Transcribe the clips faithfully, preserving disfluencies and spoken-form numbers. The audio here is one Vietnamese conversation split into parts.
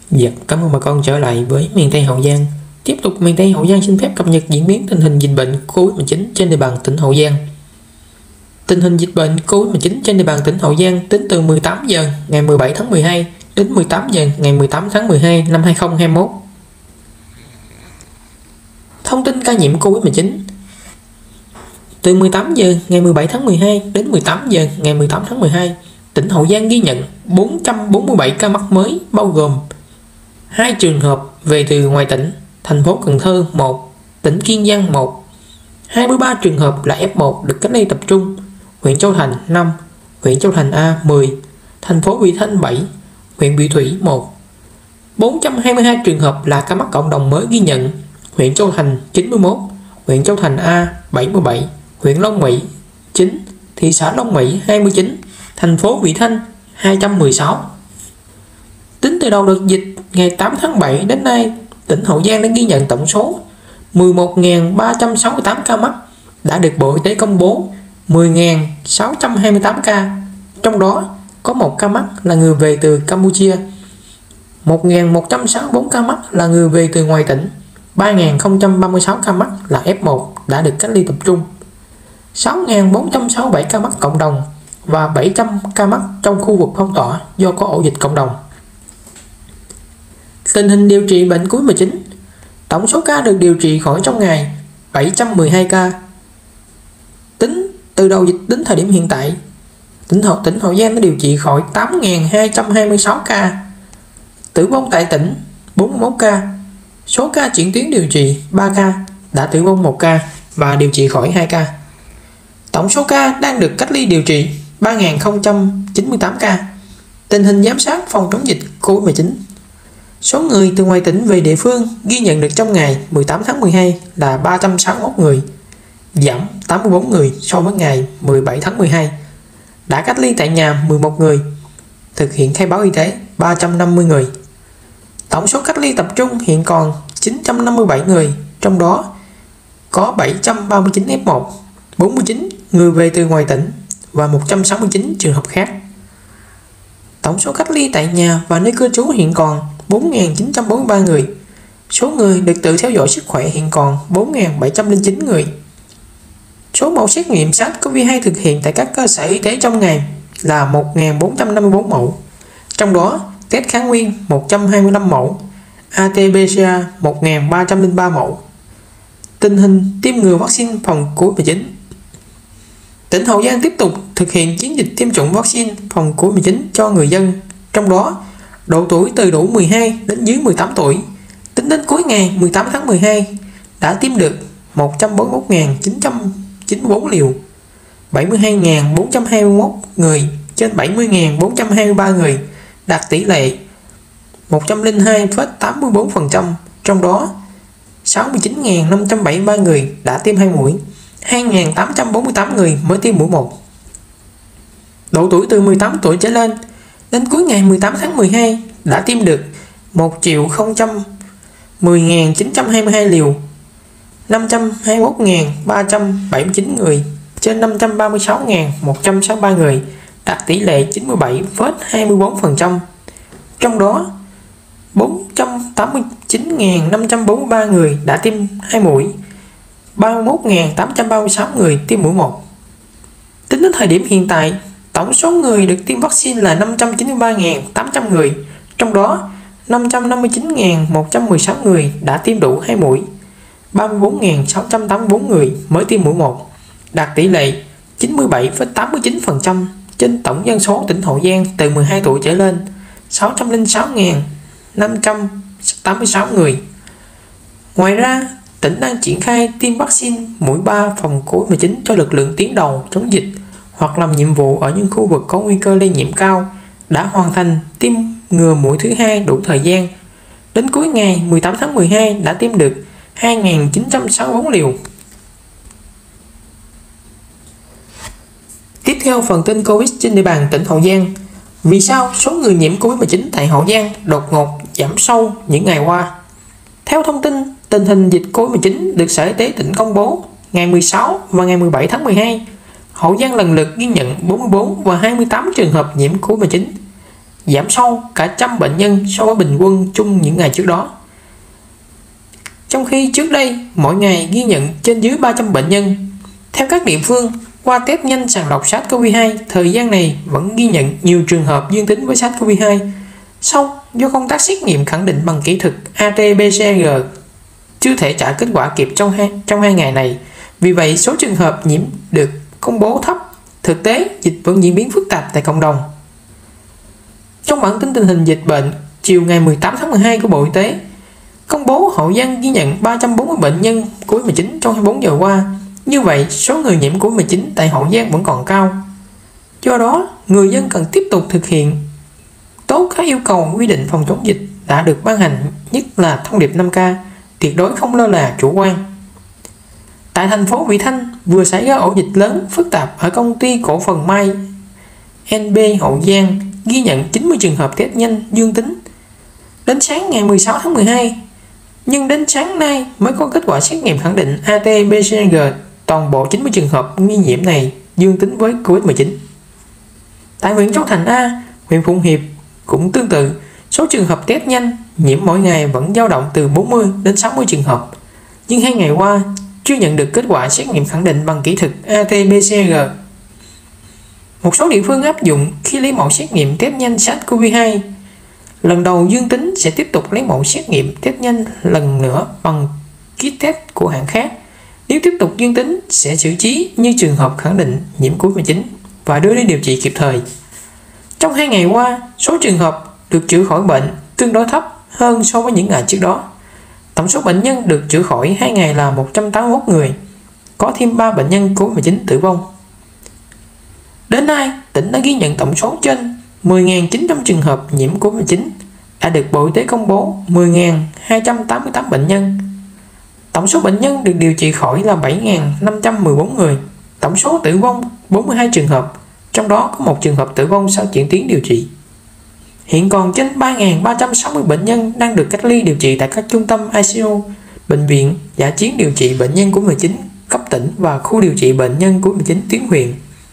Dạ, cảm ơn bà con trở lại với miền Tây Hậu Giang. Tiếp tục miền Tây Hậu Giang xin phép cập nhật diễn biến tình hình dịch bệnh Covid mười chín trên địa bàn tỉnh Hậu Giang. Tình hình dịch bệnh Covid mười chín trên địa bàn tỉnh Hậu Giang tính từ mười tám giờ ngày mười bảy tháng mười hai đến mười tám giờ ngày mười tám tháng mười hai năm hai nghìn không trăm hai mươi mốt. Thông tin ca nhiễm Covid mười chín. Từ mười tám giờ ngày mười bảy tháng mười hai đến mười tám giờ ngày mười tám tháng mười hai, tỉnh Hậu Giang ghi nhận bốn trăm bốn mươi bảy ca mắc mới, bao gồm hai trường hợp về từ ngoài tỉnh: thành phố Cần Thơ một, tỉnh Kiên Giang một. hai mươi ba trường hợp là ép một được cách ly tập trung: huyện Châu Thành năm, huyện Châu Thành A mười, thành phố Vị Thanh bảy, huyện Vị Thủy một. bốn trăm hai mươi hai trường hợp là ca mắc cộng đồng mới ghi nhận: huyện Châu Thành chín mươi mốt, huyện Châu Thành A bảy mươi bảy, huyện Long Mỹ chín, thị xã Long Mỹ hai mươi chín, thành phố Vị Thanh hai trăm mười sáu. Tính từ đầu đợt dịch ngày tám tháng bảy đến nay, tỉnh Hậu Giang đã ghi nhận tổng số mười một nghìn ba trăm sáu mươi tám ca mắc, đã được Bộ Y tế công bố mười nghìn sáu trăm hai mươi tám ca, trong đó có một ca mắc là người về từ Campuchia, một nghìn một trăm sáu mươi tư ca mắc là người về từ ngoài tỉnh, ba nghìn không trăm ba mươi sáu ca mắc là ép một đã được cách ly tập trung, sáu nghìn bốn trăm sáu mươi bảy ca mắc cộng đồng và bảy trăm ca mắc trong khu vực phong tỏa do có ổ dịch cộng đồng. Tình hình điều trị bệnh Covid mười chín. Tổng số ca được điều trị khỏi trong ngày bảy trăm mười hai ca. Tính từ đầu dịch đến thời điểm hiện tại, tỉnh Hậu tỉnh Hậu Giang đã điều trị khỏi tám nghìn hai trăm hai mươi sáu ca. Tử vong tại tỉnh bốn mươi mốt ca. Số ca chuyển tuyến điều trị ba ca, đã tử vong một ca và điều trị khỏi hai ca. Tổng số ca đang được cách ly điều trị ba nghìn không trăm chín mươi tám ca. Tình hình giám sát phòng chống dịch Covid mười chín. Số người từ ngoài tỉnh về địa phương ghi nhận được trong ngày mười tám tháng mười hai là ba trăm sáu mươi mốt người, giảm tám mươi tư người so với ngày mười bảy tháng mười hai. Đã cách ly tại nhà mười một người, thực hiện khai báo y tế ba trăm năm mươi người. Tổng số cách ly tập trung hiện còn chín trăm năm mươi bảy người, trong đó có bảy trăm ba mươi chín ép một, bốn mươi chín người về từ ngoài tỉnh và một trăm sáu mươi chín trường hợp khác. Tổng số cách ly tại nhà và nơi cư trú hiện còn bốn nghìn chín trăm bốn mươi ba người. Số người được tự theo dõi sức khỏe hiện còn bốn nghìn bảy trăm lẻ chín người. Số mẫu xét nghiệm SARS-xê o vê hai thực hiện tại các cơ sở y tế trong ngày là một nghìn bốn trăm năm mươi tư mẫu. Trong đó, test kháng nguyên một trăm hai mươi lăm mẫu, a tê pê xê a một nghìn ba trăm lẻ ba mẫu. Tình hình tiêm ngừa vaccine phòng Covid mười chín. Tỉnh Hậu Giang tiếp tục thực hiện chiến dịch tiêm chủng vaccine phòng Covid mười chín cho người dân, trong đó độ tuổi từ đủ mười hai đến dưới mười tám tuổi. Tính đến cuối ngày mười tám tháng mười hai đã tiêm được một trăm bốn mươi mốt nghìn chín trăm chín mươi tư liều, bảy mươi hai nghìn bốn trăm hai mươi mốt người trên bảy mươi nghìn bốn trăm hai mươi ba người, đạt tỷ lệ một trăm lẻ hai phẩy tám mươi tư phần trăm. Trong đó sáu mươi chín nghìn năm trăm bảy mươi ba người đã tiêm hai mũi, hai nghìn tám trăm bốn mươi tám người mới tiêm mũi một. Độ tuổi từ mười tám tuổi trở lên đến cuối ngày mười tám tháng mười hai đã tiêm được một triệu không trăm mười nghìn chín trăm hai mươi hai liều, năm trăm hai mươi mốt nghìn ba trăm bảy mươi chín người trên năm trăm ba mươi sáu nghìn một trăm sáu mươi ba người, đạt tỷ lệ chín mươi bảy phẩy hai mươi tư phần trăm. Trong đó bốn trăm tám mươi chín nghìn năm trăm bốn mươi ba người đã tiêm hai mũi, ba mươi mốt nghìn tám trăm ba mươi sáu người tiêm mũi một. Tính đến thời điểm hiện tại, tổng số người được tiêm vaccine là năm trăm chín mươi ba nghìn tám trăm người, trong đó năm trăm năm mươi chín nghìn một trăm mười sáu người đã tiêm đủ hai mũi, ba mươi tư nghìn sáu trăm tám mươi tư người mới tiêm mũi một, đạt tỷ lệ chín mươi bảy phẩy tám mươi chín phần trăm trên tổng dân số tỉnh Hậu Giang từ mười hai tuổi trở lên, sáu trăm lẻ sáu nghìn năm trăm tám mươi sáu người. Ngoài ra, tỉnh đang triển khai tiêm vaccine mũi ba phòng Covid mười chín cho lực lượng tuyến đầu chống dịch hoặc làm nhiệm vụ ở những khu vực có nguy cơ lây nhiễm cao, đã hoàn thành tiêm ngừa mũi thứ hai đủ thời gian. Đến cuối ngày mười tám tháng mười hai đã tiêm được hai nghìn chín trăm sáu mươi tư liều. Tiếp theo phần tin Covid trên địa bàn tỉnh Hậu Giang. Vì sao số người nhiễm Covid mười chín tại Hậu Giang đột ngột giảm sâu những ngày qua? Theo thông tin, tình hình dịch Covid mười chín được Sở Y tế tỉnh công bố ngày mười sáu và ngày mười bảy tháng mười hai, Hậu Giang lần lượt ghi nhận bốn mươi tư và hai mươi tám trường hợp nhiễm Covid mười chín. giảm sâu cả trăm bệnh nhân so với bình quân chung những ngày trước đó. Trong khi trước đây mỗi ngày ghi nhận trên dưới ba trăm bệnh nhân, theo các địa phương, qua test nhanh sàng lọc SARS-xê o vê hai, thời gian này vẫn ghi nhận nhiều trường hợp dương tính với SARS-xê o vê hai. Song do công tác xét nghiệm khẳng định bằng kỹ thuật a tê pê xê rờ chưa thể trả kết quả kịp trong hai, trong hai ngày này, vì vậy số trường hợp nhiễm được công bố thấp. Thực tế, dịch vẫn diễn biến phức tạp tại cộng đồng. Trong bản tin tình hình dịch bệnh chiều ngày mười tám tháng mười hai của Bộ Y tế, công bố Hậu Giang ghi nhận ba trăm bốn mươi bệnh nhân covid mười chín trong hai mươi bốn giờ qua. Như vậy, số người nhiễm covid mười chín tại Hậu Giang vẫn còn cao. Do đó, người dân cần tiếp tục thực hiện tốt các yêu cầu quy định phòng chống dịch đã được ban hành, nhất là thông điệp năm K, tuyệt đối không lơ là chủ quan. Tại thành phố Vị Thanh vừa xảy ra ổ dịch lớn phức tạp ở công ty cổ phần May en bê Hậu Giang, ghi nhận chín mươi trường hợp test nhanh dương tính. Đến sáng ngày mười sáu tháng mười hai, nhưng đến sáng nay mới có kết quả xét nghiệm khẳng định a tê pê xê rờ toàn bộ chín mươi trường hợp nghi nhiễm này dương tính với covid mười chín. Tại huyện Châu Thành A, huyện Phụng Hiệp cũng tương tự, số trường hợp test nhanh nhiễm mỗi ngày vẫn dao động từ bốn mươi đến sáu mươi trường hợp, nhưng hai ngày qua chưa nhận được kết quả xét nghiệm khẳng định bằng kỹ thuật a tê pê xê rờ. Một số địa phương áp dụng khi lấy mẫu xét nghiệm test nhanh SARS-xê o vê hai lần đầu dương tính sẽ tiếp tục lấy mẫu xét nghiệm test nhanh lần nữa bằng kit test của hãng khác. Nếu tiếp tục dương tính sẽ xử trí như trường hợp khẳng định nhiễm covid mười chín và đưa đi điều trị kịp thời. Trong hai ngày qua, số trường hợp được chữa khỏi bệnh tương đối thấp hơn so với những ngày trước đó. Tổng số bệnh nhân được chữa khỏi hai ngày là một trăm tám mươi mốt người, có thêm ba bệnh nhân covid mười chín tử vong. Đến nay, tỉnh đã ghi nhận tổng số trên mười nghìn chín trăm trường hợp nhiễm covid mười chín, đã được Bộ Y tế công bố mười nghìn hai trăm tám mươi tám bệnh nhân. Tổng số bệnh nhân được điều trị khỏi là bảy nghìn năm trăm mười bốn người. Tổng số tử vong bốn mươi hai trường hợp, trong đó có một trường hợp tử vong sau chuyển tuyến điều trị. Hiện còn trên ba nghìn ba trăm sáu mươi bệnh nhân đang được cách ly điều trị tại các trung tâm i xê u, bệnh viện dã chiến điều trị bệnh nhân covid mười chín cấp tỉnh và khu điều trị bệnh nhân covid mười chín tuyến huyện.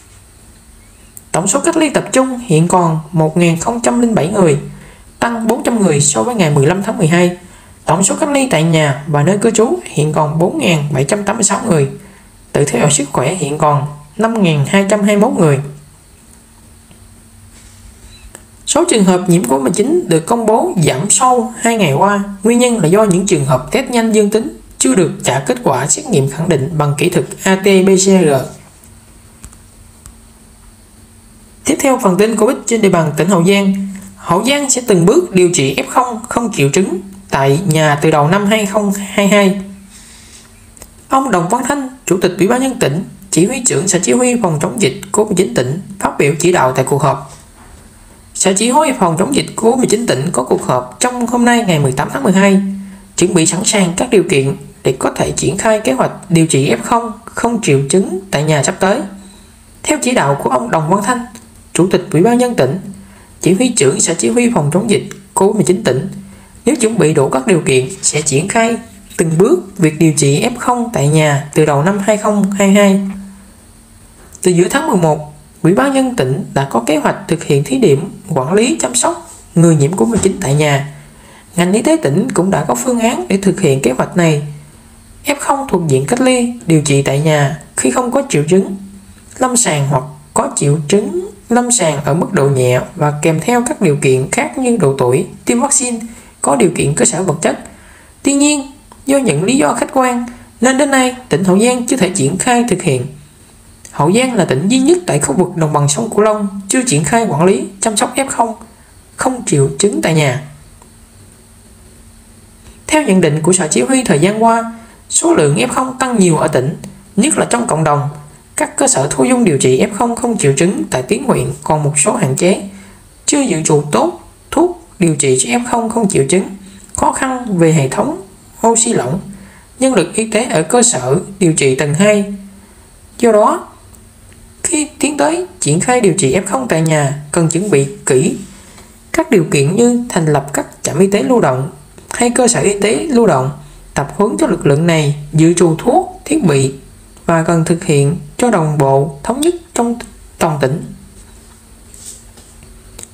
Tổng số cách ly tập trung hiện còn một nghìn không trăm lẻ bảy người, tăng bốn trăm người so với ngày mười lăm tháng mười hai. Tổng số cách ly tại nhà và nơi cư trú hiện còn bốn nghìn bảy trăm tám mươi sáu người. Tự theo dõi sức khỏe hiện còn năm nghìn hai trăm hai mươi mốt người. Số trường hợp nhiễm covid mười chín được công bố giảm sâu hai ngày qua. Nguyên nhân là do những trường hợp test nhanh dương tính chưa được trả kết quả xét nghiệm khẳng định bằng kỹ thuật a tê pê xê rờ. Tiếp theo phần tin Covid trên địa bàn tỉnh Hậu Giang. Hậu Giang sẽ từng bước điều trị ép không không triệu chứng tại nhà từ đầu năm hai nghìn không trăm hai mươi hai. Ông Đồng Văn Thanh, Chủ tịch Ủy ban nhân dân tỉnh, Chỉ huy trưởng Sở Chỉ huy phòng chống dịch covid mười chín tỉnh phát biểu chỉ đạo tại cuộc họp. Sở Chỉ huy phòng chống dịch covid mười chín tỉnh có cuộc họp trong hôm nay ngày mười tám tháng mười hai, chuẩn bị sẵn sàng các điều kiện để có thể triển khai kế hoạch điều trị ép không không triệu chứng tại nhà sắp tới. Theo chỉ đạo của ông Đồng Văn Thanh, Chủ tịch Ủy ban nhân dân tỉnh, Chỉ huy trưởng Sở Chỉ huy phòng chống dịch covid mười chín tỉnh, nếu chuẩn bị đủ các điều kiện sẽ triển khai từng bước việc điều trị ép không tại nhà từ đầu năm hai nghìn không trăm hai mươi hai. Từ giữa tháng mười một, Ủy ban nhân dân tỉnh đã có kế hoạch thực hiện thí điểm quản lý chăm sóc người nhiễm covid mười chín tại nhà. Ngành y tế tỉnh cũng đã có phương án để thực hiện kế hoạch này. ép không thuộc diện cách ly điều trị tại nhà khi không có triệu chứng lâm sàng hoặc có triệu chứng lâm sàng ở mức độ nhẹ và kèm theo các điều kiện khác như độ tuổi, tiêm vaccine, có điều kiện cơ sở vật chất. Tuy nhiên, do những lý do khách quan nên đến nay tỉnh Hậu Giang chưa thể triển khai thực hiện. Hậu Giang là tỉnh duy nhất tại khu vực đồng bằng sông Cửu Long chưa triển khai quản lý chăm sóc ép không không triệu chứng tại nhà. Theo nhận định của Sở Chỉ huy thời gian qua, số lượng ép không tăng nhiều ở tỉnh, nhất là trong cộng đồng. Các cơ sở thu dung điều trị ép không không triệu chứng tại tuyến huyện còn một số hạn chế, chưa dự trù tốt thuốc điều trị cho ép không không triệu chứng, khó khăn về hệ thống oxy lỏng, nhân lực y tế ở cơ sở điều trị tầng hai. Do đó, khi tiến tới triển khai điều trị ép không tại nhà, cần chuẩn bị kỹ các điều kiện như thành lập các trạm y tế lưu động hay cơ sở y tế lưu động, tập huấn cho lực lượng này, dự trù thuốc, thiết bị và cần thực hiện cho đồng bộ, thống nhất trong toàn tỉnh.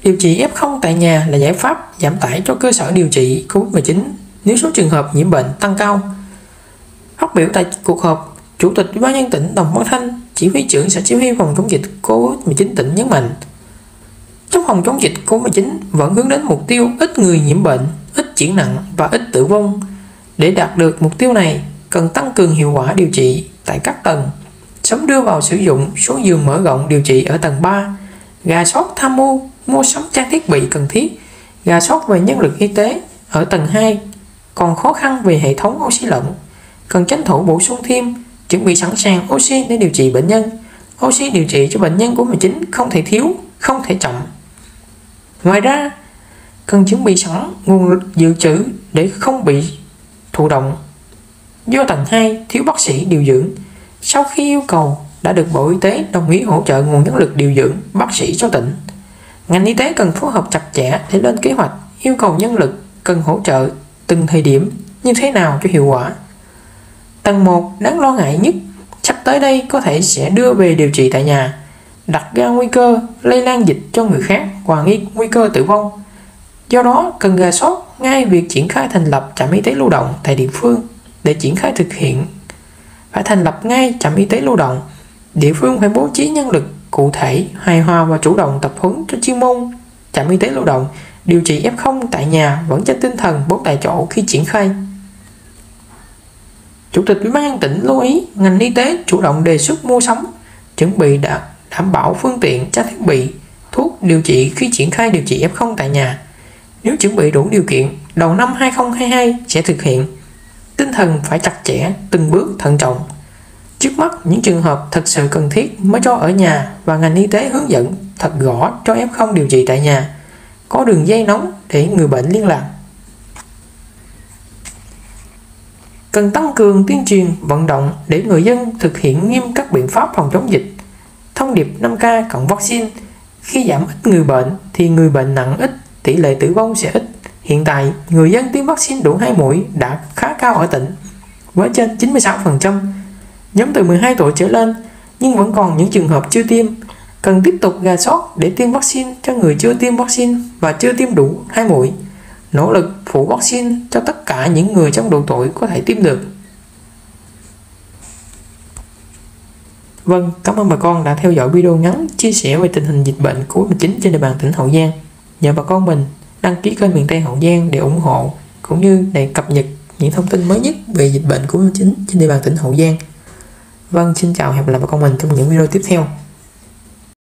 Điều trị ép không tại nhà là giải pháp giảm tải cho cơ sở điều trị Covid mười chín nếu số trường hợp nhiễm bệnh tăng cao. Phát biểu tại cuộc họp, Chủ tịch Ủy ban nhân dân tỉnh Đồng Văn Thanh, Chỉ huy trưởng Sở Chỉ huy phòng chống dịch Covid mười chín tỉnh nhấn mạnh, trong phòng chống dịch Covid mười chín vẫn hướng đến mục tiêu ít người nhiễm bệnh, ít chuyển nặng và ít tử vong. Để đạt được mục tiêu này, cần tăng cường hiệu quả điều trị tại các tầng, sớm đưa vào sử dụng số giường mở rộng điều trị ở tầng ba, rà soát tham mưu mua sắm trang thiết bị cần thiết, rà soát về nhân lực y tế ở tầng hai, còn khó khăn về hệ thống oxy lỏng, cần tranh thủ bổ sung thêm, chuẩn bị sẵn sàng oxy để điều trị bệnh nhân. Oxy điều trị cho bệnh nhân Covid mười chín không thể thiếu, không thể chậm. Ngoài ra, cần chuẩn bị sẵn nguồn dự trữ để không bị thụ động do tầng hai thiếu bác sĩ điều dưỡng. Sau khi yêu cầu đã được Bộ Y tế đồng ý hỗ trợ nguồn nhân lực điều dưỡng bác sĩ cho tỉnh, ngành y tế cần phối hợp chặt chẽ để lên kế hoạch yêu cầu nhân lực cần hỗ trợ từng thời điểm như thế nào cho hiệu quả. Tầng một đáng lo ngại nhất sắp tới đây có thể sẽ đưa về điều trị tại nhà, đặt ra nguy cơ lây lan dịch cho người khác và nghi nguy cơ tử vong. Do đó, cần rà soát ngay việc triển khai thành lập trạm y tế lưu động tại địa phương. Để triển khai thực hiện, phải thành lập ngay trạm y tế lưu động. Địa phương phải bố trí nhân lực cụ thể, hài hòa và chủ động tập huấn cho chuyên môn. Trạm y tế lưu động điều trị ép không tại nhà vẫn trên tinh thần bốn tại chỗ khi triển khai. Chủ tịch Ủy ban nhân dân tỉnh lưu ý ngành y tế chủ động đề xuất mua sắm, chuẩn bị đã đảm bảo phương tiện, trang thiết bị, thuốc điều trị khi triển khai điều trị ép không tại nhà. Nếu chuẩn bị đủ điều kiện, đầu năm hai không hai hai sẽ thực hiện. Tinh thần phải chặt chẽ, từng bước thận trọng. Trước mắt, những trường hợp thật sự cần thiết mới cho ở nhà và ngành y tế hướng dẫn thật rõ cho ép không điều trị tại nhà. Có đường dây nóng để người bệnh liên lạc. Cần tăng cường tuyên truyền, vận động để người dân thực hiện nghiêm các biện pháp phòng chống dịch. Thông điệp năm K cộng vaccine. Khi giảm ít người bệnh thì người bệnh nặng ít, tỷ lệ tử vong sẽ ít. Hiện tại, người dân tiêm vaccine đủ hai mũi đã khá cao ở tỉnh, với trên chín mươi sáu phần trăm. Nhóm từ mười hai tuổi trở lên, nhưng vẫn còn những trường hợp chưa tiêm. Cần tiếp tục rà soát để tiêm vaccine cho người chưa tiêm vaccine và chưa tiêm đủ hai mũi. Nỗ lực phủ vaccine cho tất cả những người trong độ tuổi có thể tiêm được. Vâng, cảm ơn bà con đã theo dõi video ngắn chia sẻ về tình hình dịch bệnh Covid mười chín trên địa bàn tỉnh Hậu Giang. Nhờ bà con mình đăng ký kênh Miền Tây Hậu Giang để ủng hộ cũng như để cập nhật những thông tin mới nhất về dịch bệnh Covid mười chín trên địa bàn tỉnh Hậu Giang. Vâng, xin chào và hẹn gặp lại bà con mình trong những video tiếp theo.